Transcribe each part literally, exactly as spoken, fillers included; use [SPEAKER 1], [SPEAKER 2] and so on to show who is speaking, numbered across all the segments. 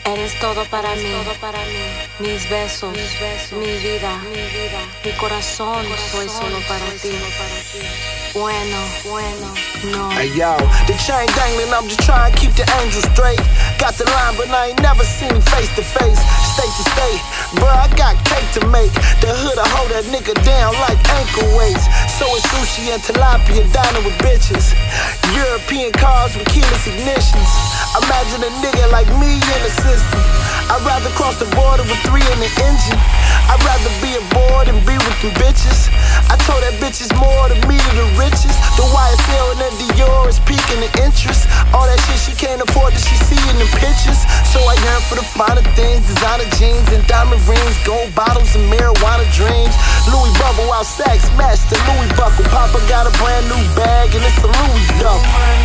[SPEAKER 1] Eres todo para mí, todo para mí. Mis besos, mis besos, mi vida, mi vida, mi corazón, corazón soy solo para ti. Solo para ti. Bueno, bueno, no.
[SPEAKER 2] Hey yo, the chain dangling, I'm just trying to keep the angel straight. Got the line, but I ain't never seen him face to face, state to state. Bruh, I got cake to make. The hood, I hold that nigga down like ankle weights. So it's sushi and tilapia, dining with bitches. European cars with keyless ignitions. Imagine a nigga like me in the system. I'd rather cross the border with three in the engine. I'd rather be aboard and be with them bitches. I told that bitches more than me to the richest. The Y S L and that Dior is piquing the interest. All that shit she can't afford that she see in the pictures. So I yearn for the finer things, designer jeans and diamond rings, gold bottles and marijuana dreams. Louis bubble out sacks, match the Louis buckle. Papa got a brand new bag and it's a Louis duffel.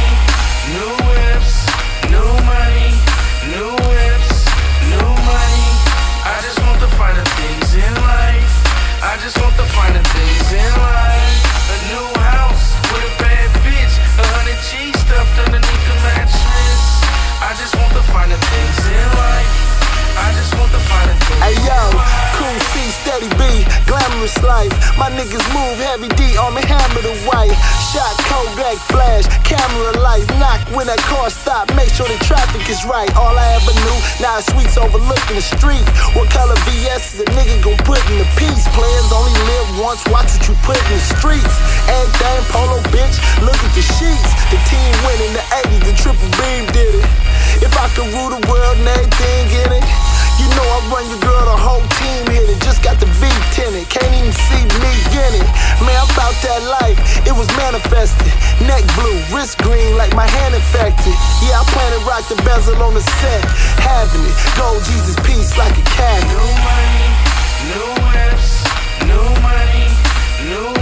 [SPEAKER 3] New money, new whips, new money, new whips, new money. I just want the finer things in life. I just want the finer things in life. A new house with a bad bitch, a hundred G's stuffed underneath the mattress. I just want the finer things in life. I just want the finer things.
[SPEAKER 2] Hey yo, cool C, steady B, glamorous life. My niggas move heavy D, on me hammer the white. Shot Kodak flash, camera light. Knock when that car stop, make sure the traffic is right. All I ever knew, now it's suites overlooking the street. What color V S is a nigga gon' put in the piece? Players only live once, watch what you put in the streets. Everything polo, bitch, look at the sheets. The team win in the eighties, the triple beam did it. If I could rule the world and everything in it, you know I run your girl, the whole team hit it. Just got the beat tinted, can't even see me in it. Man, I'm about that life, it was manifested. Neck blue, wrist green like my hand infected. Yeah, I plan to rock the bezel on the set, having it. Gold Jesus peace like a cabinet.
[SPEAKER 3] New money, new whips, new money, new